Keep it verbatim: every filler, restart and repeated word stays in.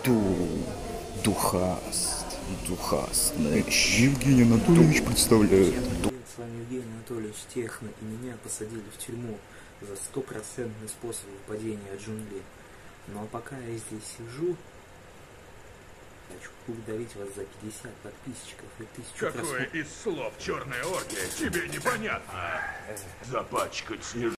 Ду, духаст, духастный. Евгений Анатольевич представляет. С вами Евгений Анатольевич Техно, и меня посадили в тюрьму за стопроцентный способ выпадения от джунглей. Ну а пока я здесь сижу, хочу благодарить вас за пятьдесят подписчиков и тысячу Какое просмотров. из слов черная оргия тебе непонятно? Запачкать снег.